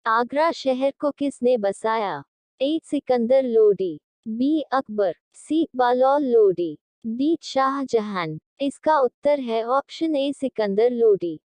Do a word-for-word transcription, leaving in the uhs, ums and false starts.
आगरा शहर को किसने बसाया? A. Sikandar Lodi, B. Akbar, C. Bahlol Lodi, D. Shahjahan. इसका उत्तर है ऑप्शन ए सिकंदर लोडी।